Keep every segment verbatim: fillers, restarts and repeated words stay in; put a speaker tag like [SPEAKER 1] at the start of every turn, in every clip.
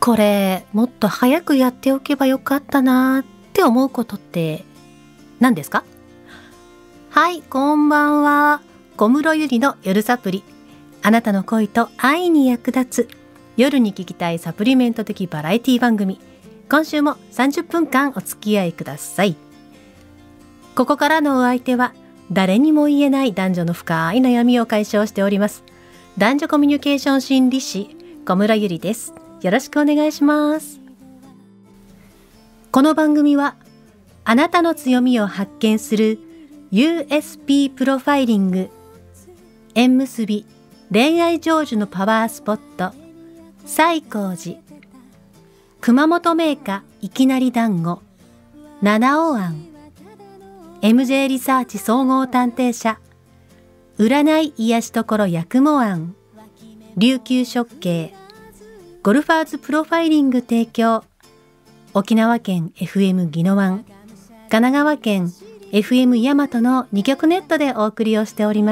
[SPEAKER 1] これもっと早くやっておけばよかったなって思うことって何ですか？はい、こんばんは。小室ゆりの夜サプリ。あなたの恋と愛に役立つ夜に聞きたいサプリメント的バラエティ番組。今週もさんじゅっぷんかんお付き合いください。ここからのお相手は誰にも言えない男女の深い悩みを解消しております男女コミュニケーション心理師小室ゆりです。よろしくお願いします。この番組はあなたの強みを発見する ユーエスピー プロファイリング、縁結び恋愛成就のパワースポット西光寺、熊本銘菓いきなり団子七尾庵、 エムジェー リサーチ総合探偵社、占い癒し所八雲庵、琉球食系、ゴルファーズプロファイリング提供、沖縄県 エフエム 宜野湾、神奈川県 エフエム 大和のに局ネットでお送りをしております。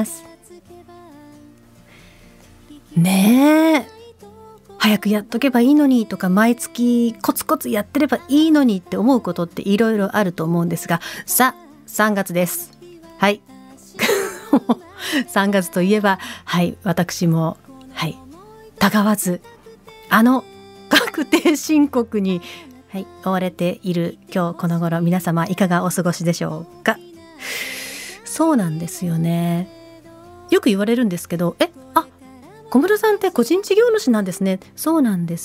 [SPEAKER 1] ねえ、早くやっとけばいいのにとか、毎月コツコツやってればいいのにって思うことっていろいろあると思うんですが、さあさんがつです。はいさんがつといえば、はい私もはいたがわずあの確定申告に、はい、追われている今日この頃、皆様いかがお過ごしでしょうか。そうなんですよね。よく言われるんですけど、えあ小室さんって個人事業主なんですね。そうなんです。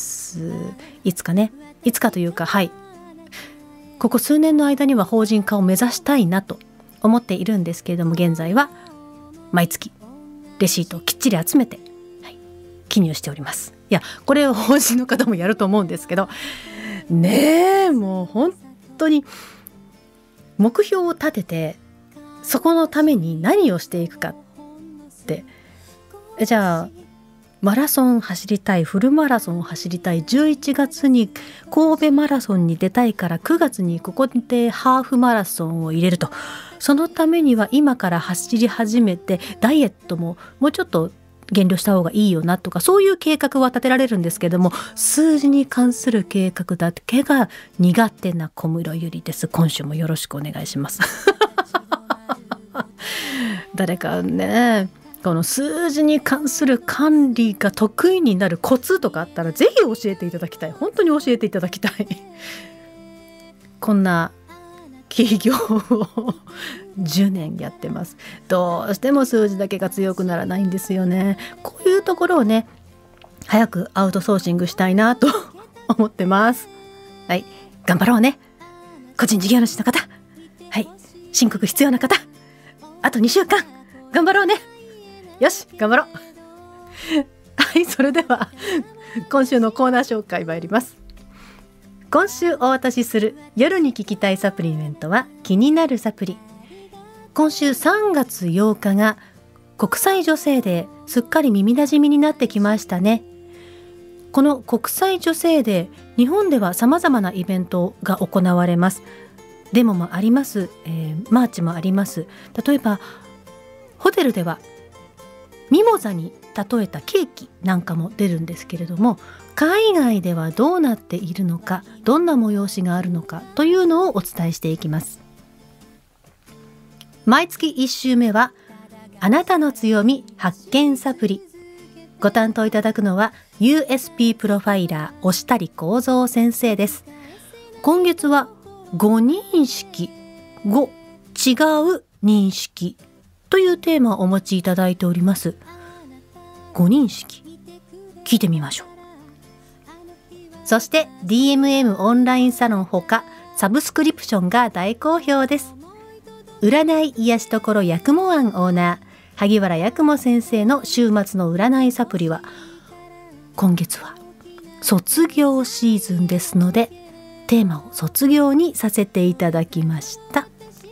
[SPEAKER 1] いつかね、いつかというか、はいここ数年の間には法人化を目指したいなと思っているんですけれども、現在は毎月レシートをきっちり集めて、はい、記入しております。いやこれを法人の方もやると思うんですけどねえ、もう本当に目標を立てて、そこのために何をしていくかって、じゃあマラソン走りたい、フルマラソンを走りたい、じゅういちがつに神戸マラソンに出たいからくがつにここでハーフマラソンを入れると、そのためには今から走り始めて、ダイエットももうちょっと減量した方がいいよなとか、そういう計画は立てられるんですけども、数字に関する計画だけが苦手な小室ゆりです。今週もよろしくお願いします誰かね、この数字に関する管理が得意になるコツとかあったらぜひ教えていただきたい。本当に教えていただきたいこんな企業をじゅうねんやってます。どうしても数字だけが強くならないんですよね。こういうところをね、早くアウトソーシングしたいなと思ってます。はい、頑張ろうね。個人事業主の方、はい、申告必要な方、あとにしゅうかん頑張ろうね。よし頑張ろうはい、それでは今週のコーナー紹介参ります。今週お渡しする夜に聞きたいサプリメントは気になるサプリ。今週さんがつようかが国際女性デー、すっかり耳なじみになってきましたね。この国際女性デー、日本では様々なイベントが行われます。デモもあります、えー、マーチもあります。例えばホテルではミモザに例えたケーキなんかも出るんですけれども、海外ではどうなっているのか、どんな催しがあるのかというのをお伝えしていきます。毎月いち週目はあなたの強み発見サプリ。ご担当いただくのは ユーエスピー プロファイラー押谷幸三先生です。今月はご認識、ご違う認識というテーマをお持ちいただいております。ご認識、聞いてみましょう。そして ディーエムエム オンラインサロンほかサブスクリプションが大好評です。占い癒し所八雲庵オーナー萩原八雲先生の週末の占いサプリは、今月は卒業シーズンですのでテーマを卒業にさせていただきました。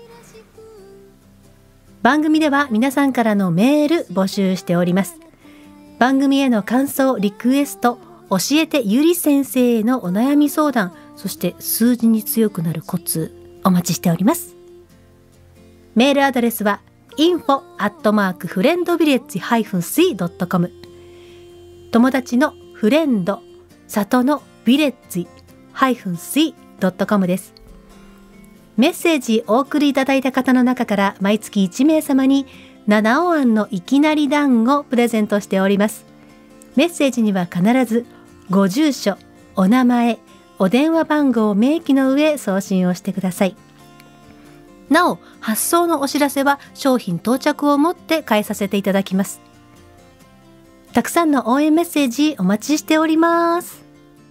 [SPEAKER 1] 番組では皆さんからのメール募集しております。番組への感想、リクエスト、教えてゆり先生へのお悩み相談、そして数字に強くなるコツお待ちしております。メールアドレスは インフォ アットマーク フレンドビレッジ シー ドットコム、 友達のフレンド、里のビレッジ シードットコム です。メッセージお送りいただいた方の中から毎月いちめいさまに七尾庵のいきなり団子をプレゼントしております。メッセージには必ずご住所、お名前、お電話番号を明記の上送信をしてください。なお、発送のお知らせは商品到着をもって返させていただきます。たくさんの応援メッセージお待ちしております。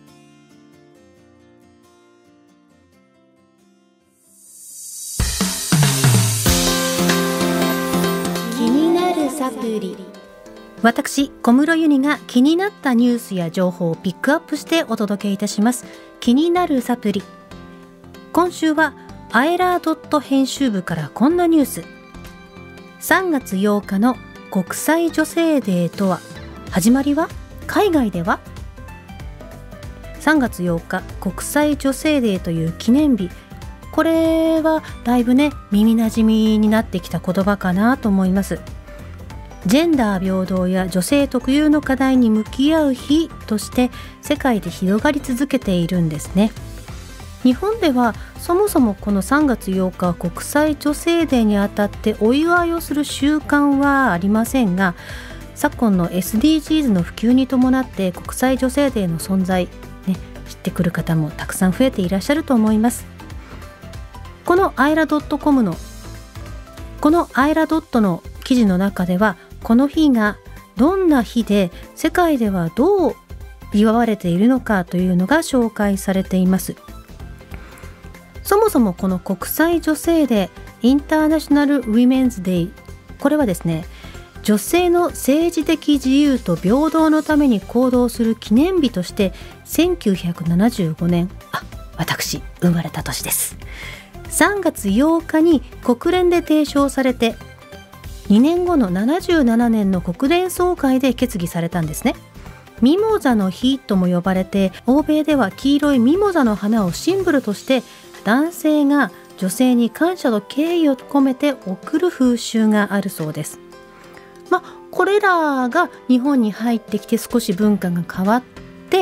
[SPEAKER 1] 気になるサプリ。私、小室由美が気になったニュースや情報をピックアップしてお届けいたします。気になるサプリ。今週はアエラードット編集部からこんなニュース。さんがつようかの国際女性デーとは、始まりは海外ではさんがつようか国際女性デーという記念日。これはだいぶね耳なじみになってきた言葉かなと思います。ジェンダー平等や女性特有の課題に向き合う日として世界で広がり続けているんですね。日本ではそもそもこのさんがつようか国際女性デーにあたってお祝いをする習慣はありませんが、昨今の エスディージーズ の普及に伴って国際女性デーの存在、ね、知ってくる方もたくさん増えていらっしゃると思います。このアイラ .com のこのアイラ の記事の中では、この日がどんな日で世界ではどう祝われているのかというのが紹介されています。そもそもこの国際女性デー、インターナショナル・ウィメンズ・デー、これはですね、女性の政治的自由と平等のために行動する記念日としてせんきゅうひゃくななじゅうごねん、あ、私生まれた年です。さんがつようかに国連で提唱されて、にねんごのななじゅうななねんの国連総会で決議されたんですね。ミモザの日とも呼ばれて、欧米では黄色いミモザの花をシンボルとして男性が女性に感謝と敬意を込めて贈る風習があるそうです。まあ、これらが日本に入ってきて少し文化が変わって、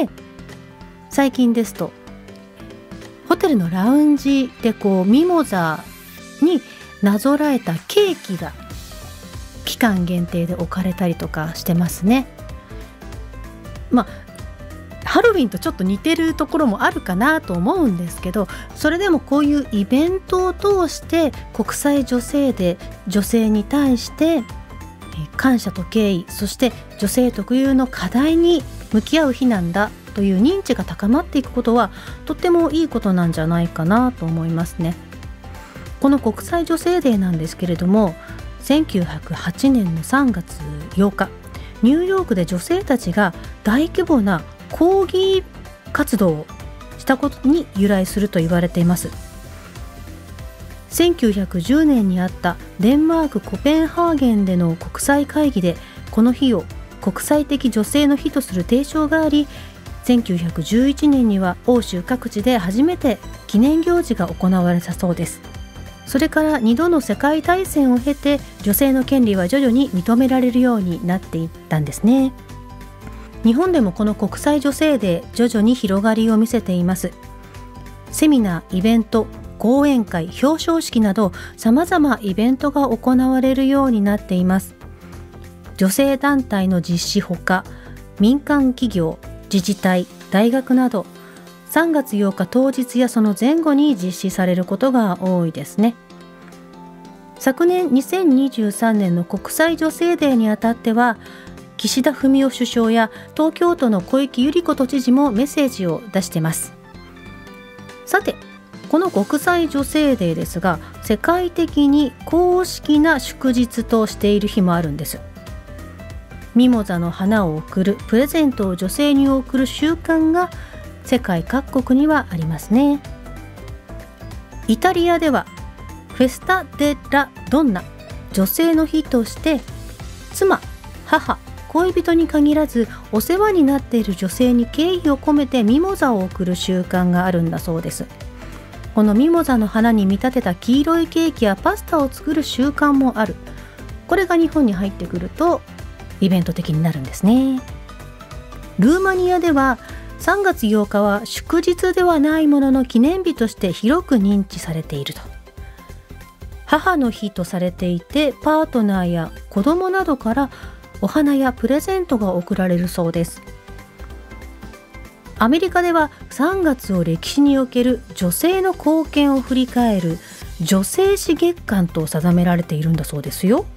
[SPEAKER 1] 最近ですとホテルのラウンジでこうミモザになぞらえたケーキが期間限定で置かれたりとかしてますね。まあハロウィンとちょっと似てるところもあるかなと思うんですけど、それでもこういうイベントを通して国際女性で女性に対して感謝と敬意、そして女性特有の課題に向き合う日なんだという認知が高まっていくことはとってもいいことなんじゃないかなと思いますね。この国際女性デーなんですけれども、せんきゅうひゃくはちねんのさんがつようか、ニューヨークで女性たちが大規模な抗議活動をしたことに由来すると言われています。せんきゅうひゃくじゅうねんにあったデンマークコペンハーゲンでの国際会議で、この日を国際的女性の日とする提唱があり、せんきゅうひゃくじゅういちねんには欧州各地で初めて記念行事が行われたそうです。それからにどの世界大戦を経て、女性の権利は徐々に認められるようになっていったんですね。日本でもこの国際女性デー、徐々に広がりを見せています。セミナー、イベント、講演会、表彰式などさまざまイベントが行われるようになっています。女性団体の実施ほか、民間企業、自治体、大学などさんがつようか当日やその前後に実施されることが多いですね。昨年にせんにじゅうさんねんの国際女性デーにあたっては、岸田文雄首相や東京都の小池百合子都知事もメッセージを出しています。さて、この国際女性デーですが、世界的に公式な祝日としている日もあるんです。ミモザの花を贈る、プレゼントを女性に贈る習慣が世界各国にはありますね。イタリアではフェスタ・デ・ラ・ドンナ、女性の日として妻、母、恋人に限らずお世話になっている女性に敬意を込めてミモザを贈る習慣があるんだそうです。このミモザの花に見立てた黄色いケーキやパスタを作る習慣もある。これが日本に入ってくるとイベント的になるんですね。ルーマニアではさんがつようかは祝日ではないものの記念日として広く認知されていると。母の日とされていて、パートナーや子供などからお花やプレゼントが贈られるそうです。アメリカではさんがつを歴史における女性の貢献を振り返る女性史月間と定められているんだそうですよ。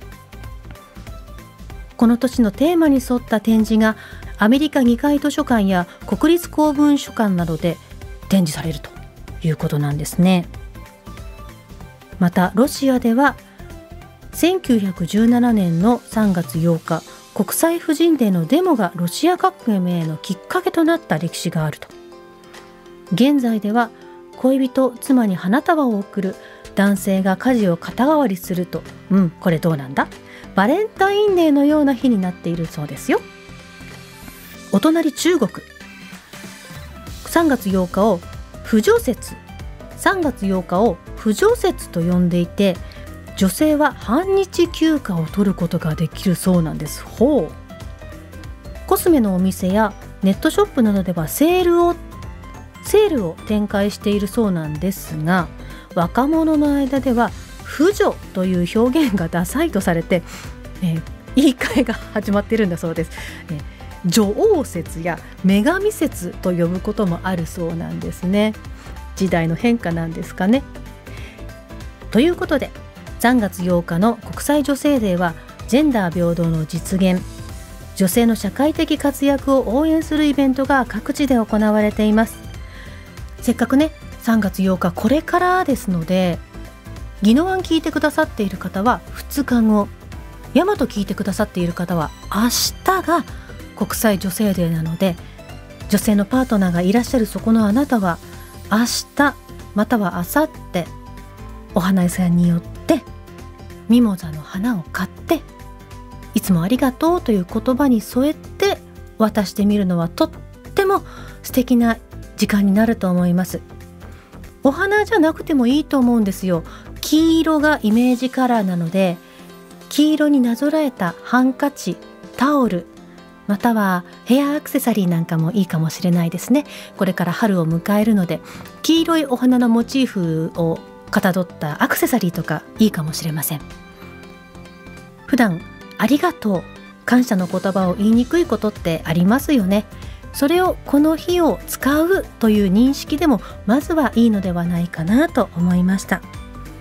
[SPEAKER 1] この年のテーマに沿った展示がアメリカ議会図書館や国立公文書館などで展示されるということなんですね。またロシアではせんきゅうひゃくじゅうななねんのさんがつようか、国際婦人デーのデモがロシア革命のきっかけとなった歴史があると。現在では恋人、妻に花束を贈る男性が家事を肩代わりすると、うん、これどうなんだ、バレンタインデーのような日になっているそうですよ。お隣中国、さんがつようかを不女節、さんがつようかを不女節と呼んでいて、女性は半日休暇を取ることができるそうなんです。ほう。コスメのお店やネットショップなどではセールをセールを展開しているそうなんですが、若者の間では不女という表現がダサいとされて、えー、言い換えが始まっているんだそうです。えー、女王節や女神節と呼ぶこともあるそうなんですね。時代の変化なんですかね。ということでさんがつようかの国際女性デーはジェンダー平等の実現、女性の社会的活躍を応援するイベントが各地で行われています。せっかくねさんがつようかこれからですので、宜野湾聞いてくださっている方はふつかご、大和聞いてくださっている方は明日が国際女性デーなので、女性のパートナーがいらっしゃるそこのあなたは明日または明後日お花屋さんによってミモザの花を買って、いつもありがとうという言葉に添えて渡してみるのはとっても素敵な時間になると思います。お花じゃなくてもいいと思うんですよ。黄色がイメージカラーなので、黄色になぞらえたハンカチ、タオル、またはヘアアクセサリーなんかもいいかもしれないですね。これから春を迎えるので、黄色いお花のモチーフをかたどったアクセサリーとかいいかもしれません。普段ありがとう、感謝の言葉を言いにくいことってありますよね。それをこの日を使うという認識でもまずはいいのではないかなと思いました。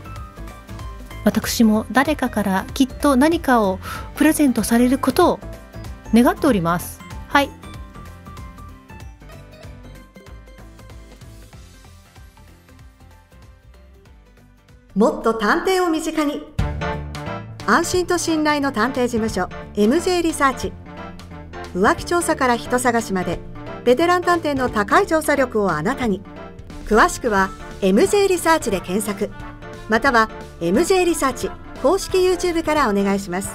[SPEAKER 1] 私も誰かからきっと何かをプレゼントされることを願っております。はい。
[SPEAKER 2] もっと探偵を身近に、安心と信頼の探偵事務所 エムジェー リサーチ。浮気調査から人探しまでベテラン探偵の高い調査力をあなたに。詳しくは エムジェー リサーチで検索、または エムジェー リサーチ公式 YouTube からお願いします。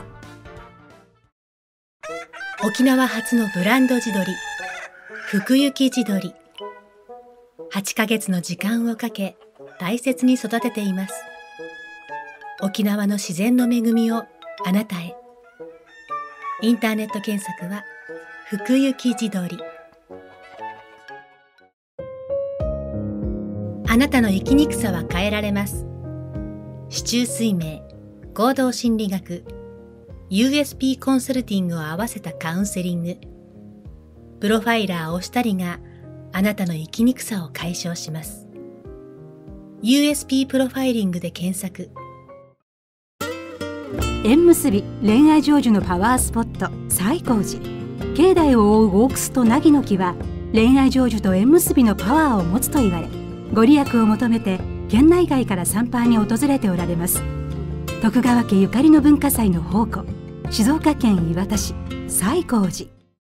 [SPEAKER 1] 沖縄初のブランド地鶏、福行地鶏。はちかげつの時間をかけ大切に育てています。沖縄の自然の恵みをあなたへ。インターネット検索は福行地鶏。あなたの生きにくさは変えられます。四柱推命、行動心理学、ユーエスピー コンサルティングを合わせたカウンセリング、プロファイラーおしたりがあなたの生きにくさを解消します。ユーエスピー プロファイリングで検索。
[SPEAKER 3] 縁結び恋愛成就のパワースポット西光寺。境内を覆う大楠と凪の木は恋愛成就と縁結びのパワーを持つと言われ、ご利益を求めて県内外から参拝に訪れておられます。徳川家ゆかりの文化祭の宝庫、静岡県磐田市西光寺。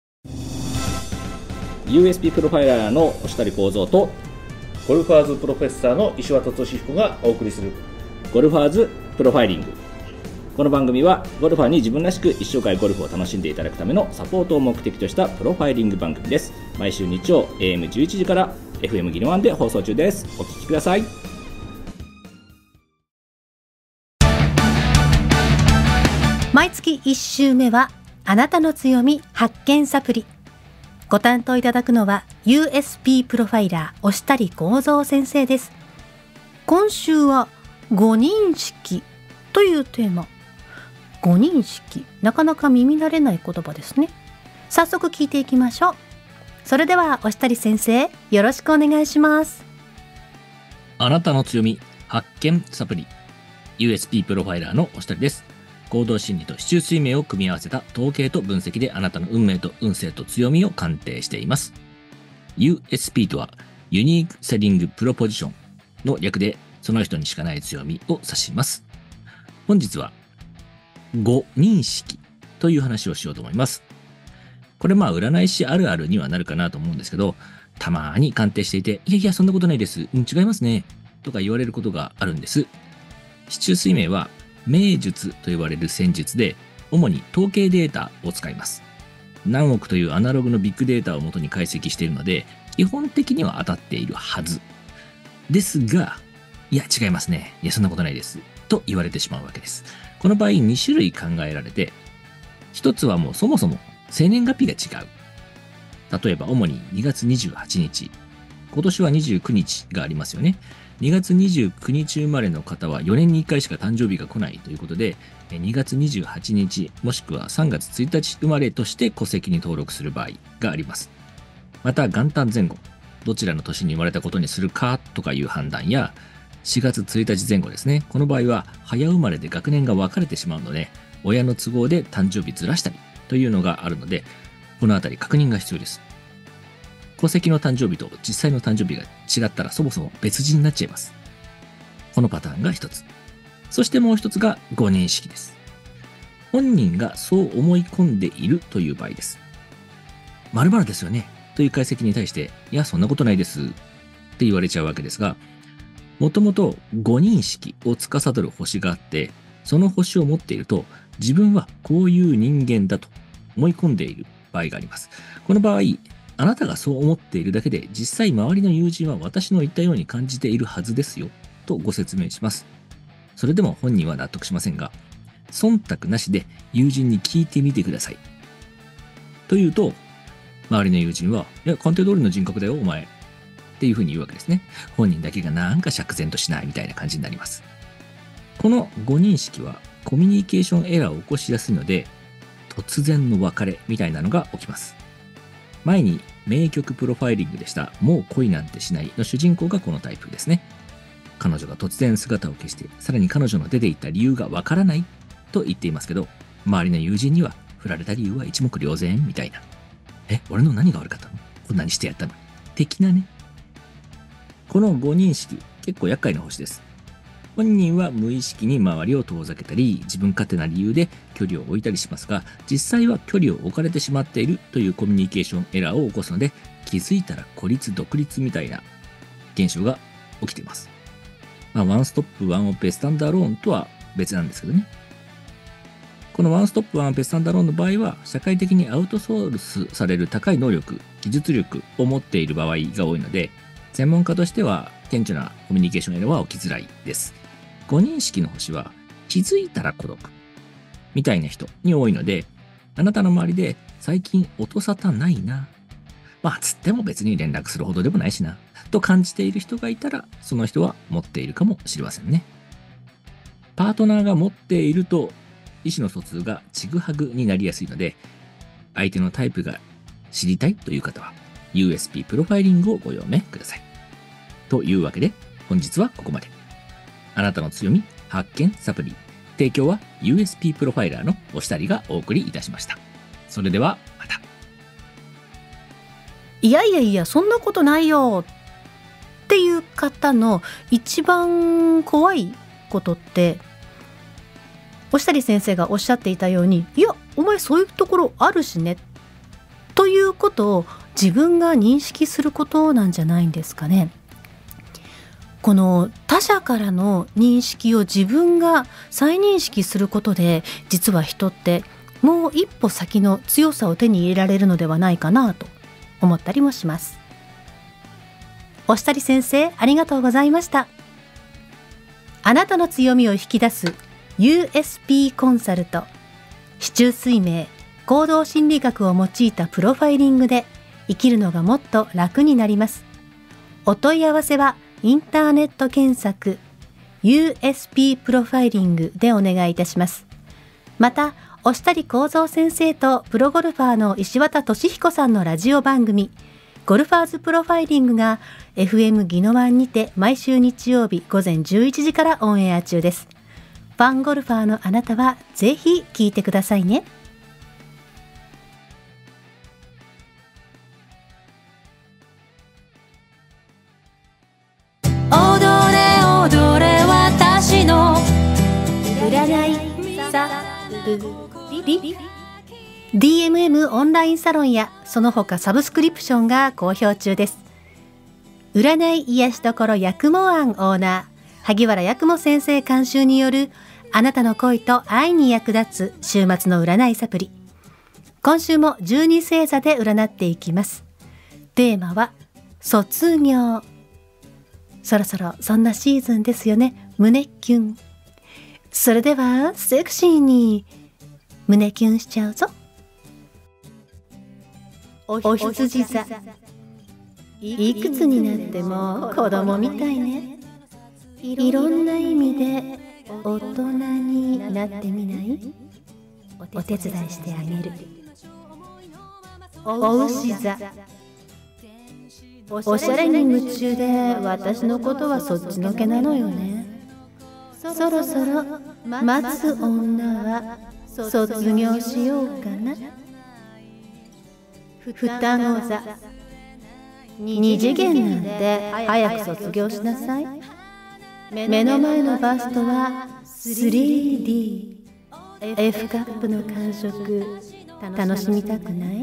[SPEAKER 4] ユーエスピー プロファイラーの押谷幸三とゴルファーズプロフェッサーの石渡俊彦がお送りするゴルファーズプロファイリング。この番組はゴルファーに自分らしく一生涯ゴルフを楽しんでいただくためのサポートを目的としたプロファイリング番組です。毎週日曜 エーエムじゅういち 時から エフエム 宜野湾で放送中です。お聞きください。
[SPEAKER 1] 毎月いち週目はあなたの強み発見サプリ。 ご担当いただくのは ユーエスピー プロファイラー押谷幸三先生です。今週は誤認識というテーマ。誤認識、なかなか耳慣れない言葉ですね。早速聞いていきましょう。それでは押谷先生、よろしくお願いします。
[SPEAKER 4] あなたの強み発見サプリ ユーエスピー プロファイラーの押谷です。行動心理と市中水明を組み合わせた統計と分析であなたの運命と運勢と強みを鑑定しています。 ユーエスピー とはユニークセリングプロポジションの略で、その人にしかない強みを指します。本日は誤認識という話をしようと思います。これまあ占い師あるあるにはなるかなと思うんですけど、たまに鑑定していて、いやいやそんなことないです、うん、違いますねとか言われることがあるんです。市中水明は名術と呼ばれる戦術で、主に統計データを使います。何億というアナログのビッグデータを元に解析しているので、基本的には当たっているはずですが、いや違いますね、いやそんなことないですと言われてしまうわけです。この場合に種類考えられて、一つはもうそもそも生年月日が違う。例えば主ににがつにじゅうはちにち、今年はにじゅうくにちがありますよね。にがつにじゅうくにち生まれの方はよねんにいっかいしか誕生日が来ないということで、にがつにじゅうはちにちもしくはさんがつついたち生まれとして戸籍に登録する場合があります。また元旦前後、どちらの年に生まれたことにするかとかいう判断や、しがつついたち前後ですね。この場合は早生まれで学年が分かれてしまうので、親の都合で誕生日ずらしたりというのがあるので、このあたり確認が必要です。戸籍の誕生日と実際の誕生日が違ったらそもそも別人になっちゃいます。このパターンが一つ。そしてもう一つが誤認識です。本人がそう思い込んでいるという場合です。〇〇ですよねという解析に対して、いやそんなことないですって言われちゃうわけですが、もともと誤認識を司る星があって、その星を持っていると自分はこういう人間だと思い込んでいる場合があります。この場合、あなたがそう思っているだけで実際周りの友人は私の言ったように感じているはずですよとご説明します。それでも本人は納得しませんが、忖度なしで友人に聞いてみてくださいと言うと、周りの友人は、いや鑑定通りの人格だよお前っていうふうに言うわけですね。本人だけがなんか釈然としないみたいな感じになります。この誤認識はコミュニケーションエラーを起こしやすいので、突然の別れみたいなのが起きます。前に名曲プロファイリングでしたもう恋なんてしないの主人公がこのタイプですね。彼女が突然姿を消して、さらに彼女の出て行った理由がわからないと言っていますけど、周りの友人には振られた理由は一目瞭然みたいな。え、俺の何が悪かったの？こんなにしてやったの？的なね。この誤認識、結構厄介な星です。本人は無意識に周りを遠ざけたり、自分勝手な理由で距離を置いたりしますが、実際は距離を置かれてしまっているというコミュニケーションエラーを起こすので、気づいたら孤立独立みたいな現象が起きています。まあ、ワンストップワンオペスタンダーローンとは別なんですけどね。このワンストップワンオペスタンダーローンの場合は、社会的にアウトソースされる高い能力、技術力を持っている場合が多いので、専門家としては顕著なコミュニケーションエラーは起きづらいです。誤認識の星は気づいたら孤独みたいな人に多いので、あなたの周りで最近音沙汰ないな、まあつっても別に連絡するほどでもないしなと感じている人がいたら、その人は持っているかもしれませんね。パートナーが持っていると意思の疎通がちぐはぐになりやすいので、相手のタイプが知りたいという方は ユーエスピー プロファイリングをご用命ください。というわけで本日はここまで。あなたの強み発見サプリ、提供は ユーエスピー プロファイラーの押谷がお送りいたしました。それではまた。
[SPEAKER 1] いやいやいやそんなことないよっていう方の一番怖いことって、押谷先生がおっしゃっていたように、いやお前そういうところあるしねということを自分が認識することなんじゃないんですかね。この他者からの認識を自分が再認識することで、実は人ってもう一歩先の強さを手に入れられるのではないかなと思ったりもします。押谷先生、ありがとうございました。あなたの強みを引き出す ユーエスピー コンサルト、市中水明、行動心理学を用いたプロファイリングで生きるのがもっと楽になります。お問い合わせはインターネット検索 ユーエスピー プロファイリングでお願いいたします。また、押谷幸三先生とプロゴルファーの石渡俊彦さんのラジオ番組ゴルファーズプロファイリングが エフエム ギノワンにて毎週日曜日午前じゅういちじからオンエア中です。ファンゴルファーのあなたはぜひ聞いてくださいね。
[SPEAKER 5] 踊れ踊れ私の
[SPEAKER 1] 占いサプリ ディーエムエム オンラインサロンやその他サブスクリプションが好評中です。占い癒しどころやくも庵オーナー萩原やくも先生監修によるあなたの恋と愛に役立つ週末の占いサプリ。今週もじゅうに星座で占っていきます。テーマは卒業。そろそろそんなシーズンですよね。胸キュン。それではセクシーに胸キュンしちゃうぞ。お羊座。いくつになっても子供みたいね。いろんな意味で大人になってみない？お手伝いしてあげる。お牛座。おしゃれに夢中で私のことはそっちのけなのよね。そろそろ待つ女は卒業しようかな。双子座。二次元なんて早く卒業しなさい。目の前のバストは スリーディー、エフ カップの感触楽しみたくない？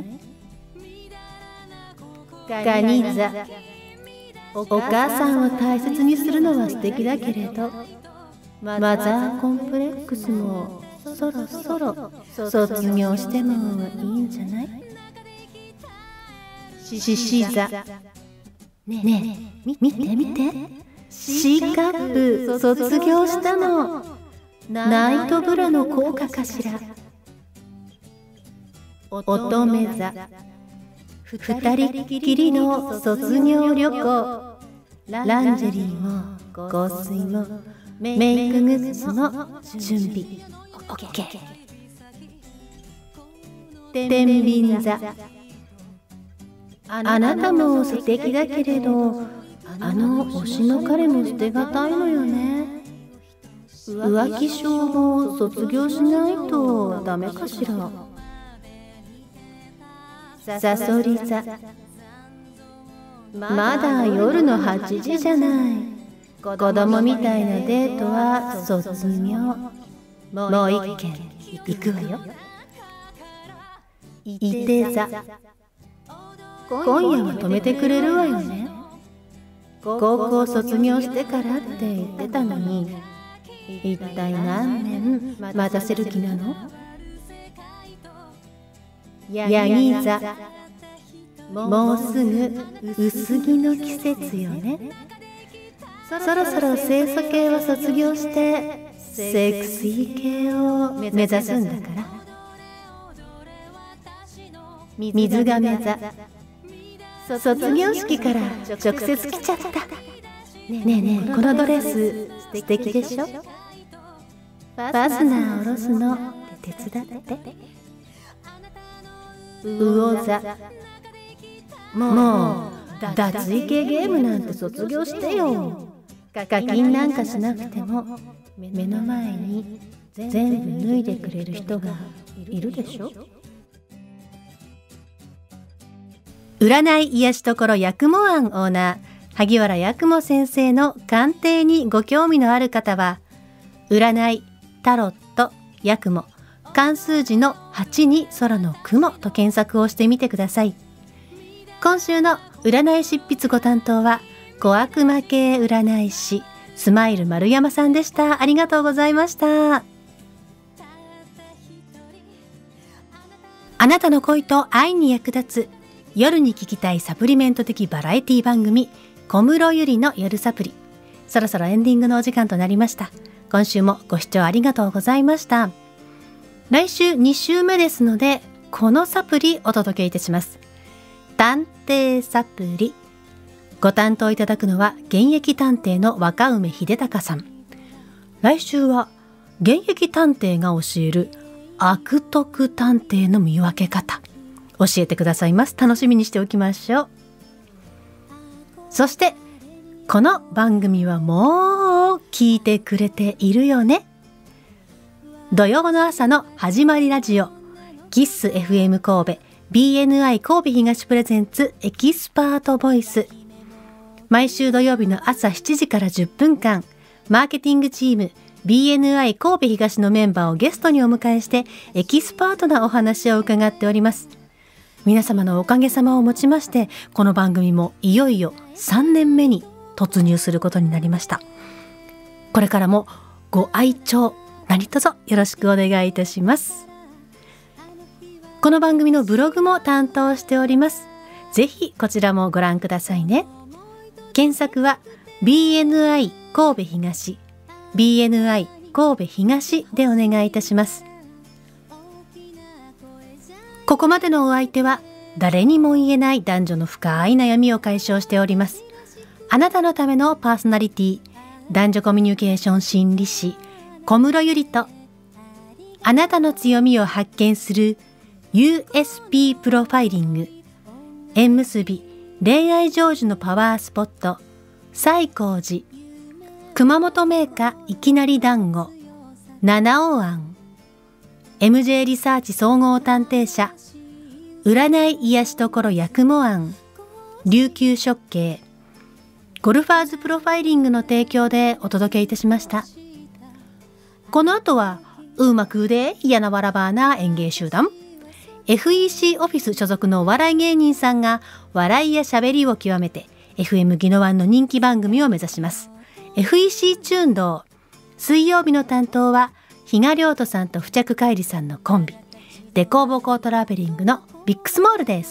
[SPEAKER 1] 蟹座。お母さんを大切にするのは素敵だけれどマザーコンプレックスもそろそろ卒業してもいいんじゃない？獅子座。ねえ、見て見て。C カップ卒業したの。ナイトブラの効果かしら。乙女座。二人きりの卒業旅行。ランジェリーも香水もメイクグッズも準備 OK。 天秤座。あなたも素敵だけれどあの推しの彼も捨てがたいのよね。浮気症も卒業しないとダメかしら。さそり座。まだ夜のはちじじゃない。子供みたいなデートは卒業。もう一軒行くわよ。いて座。今夜は止めてくれるわよね。高校卒業してからって言ってたのに一体何年待たせる気なの？ヤギ座。もうすぐ薄着の季節よね。そろそろ清楚系は卒業してセクシー系を目指すんだから。水亀座。卒業式から直接来ちゃった。ねえねえ、このドレス素敵でしょ？ファスナー下ろすの手伝って。魚座。もう脱衣系ゲームなんて卒業してよ。課金なんかしなくても目の前に全部脱いでくれる人がいるでしょ。占い癒しところやくも庵オーナー萩原やくも先生の鑑定にご興味のある方は占いタロットやくも漢数字のはちに空の雲と検索をしてみてください。今週の占い執筆ご担当は小悪魔系占い師スマイル丸山さんでした。ありがとうございました。あなたの恋と愛に役立つ夜に聞きたいサプリメント的バラエティ番組小室ゆりの夜サプリ。そろそろエンディングのお時間となりました。今週もご視聴ありがとうございました。来週に週目ですのでこのサプリお届けいたします。 探偵サプリ。ご担当いただくのは現役探偵の若梅秀隆さん。来週は現役探偵が教える悪徳探偵の見分け方、教えてくださいます。楽しみにしておきましょう。そしてこの番組はもう聞いてくれているよね。土曜の朝の始まりラジオ、キッス エフエム 神戸 ビーエヌアイ 神戸東プレゼンツエキスパートボイス。毎週土曜日の朝しちじからじゅっぷんかん、マーケティングチーム ビーエヌアイ 神戸東のメンバーをゲストにお迎えしてエキスパートなお話を伺っております。皆様のおかげさまをもちまして、この番組もいよいよさんねんめに突入することになりました。これからもご愛聴何卒よろしくお願いいたします。この番組のブログも担当しております。ぜひこちらもご覧くださいね。検索は ビーエヌアイ 神戸東 ビーエヌアイ 神戸東でお願いいたします。ここまでのお相手は誰にも言えない男女の深い悩みを解消しております。あなたのためのパーソナリティ、男女コミュニケーション心理師小室ゆりと、あなたの強みを発見する ユーエスピー プロファイリング、縁結び恋愛成就のパワースポット西光寺、熊本銘菓いきなり団子七尾庵、エムジェー リサーチ総合探偵社占い癒しところ八雲庵、琉球食系、ゴルファーズプロファイリングの提供でお届けいたしました。この後はうまくで嫌なわらばな演芸集団 エフイーシー オフィス所属のお笑い芸人さんが笑いやしゃべりを極めて エフエム ギノワンの人気番組を目指します。 エフイーシー チューンドー。水曜日の担当は比嘉亮斗さんと付着海里さんのコンビ、デコボコトラベリングのビッグスモールです。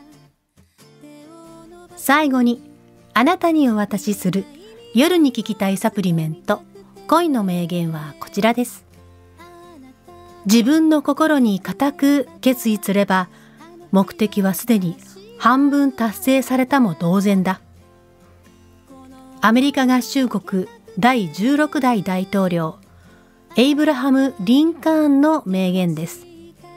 [SPEAKER 1] 最後にあなたにお渡しする夜に聞きたいサプリメント、恋の名言はこちらです。自分の心に固く決意すれば、目的はすでに半分達成されたも同然だ。アメリカ合衆国だいじゅうろくだい大統領エイブラハム・リンカーンの名言です。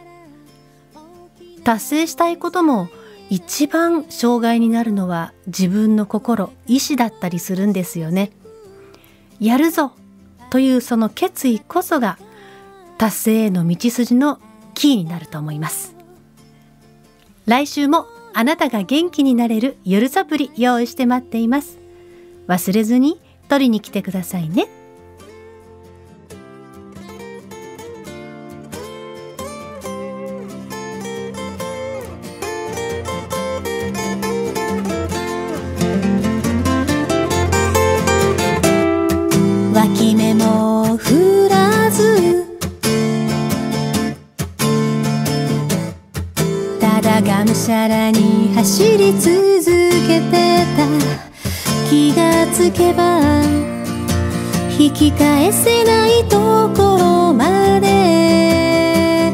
[SPEAKER 1] 達成したいことも一番障害になるのは自分の心、意志だったりするんですよね。やるぞというその決意こそが達成への道筋のキーになると思います。来週もあなたが元気になれる夜サプリ用意して待っています。忘れずに取りに来てくださいね。
[SPEAKER 5] 脇目も振らず、ただがむしゃらに走り続けてた。気がつけば引き返せないところまで、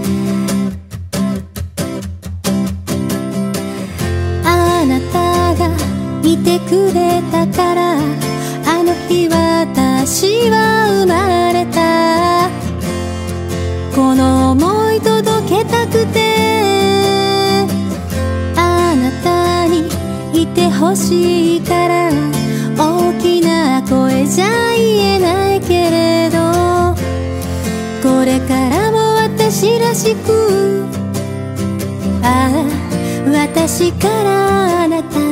[SPEAKER 5] あなたがいてくれたから、あの日私は生まれた。この想い届けたくて、あなたにいてほしいから、大きな声じゃ言えないけれど、これからも私らしく、ああ私からあなた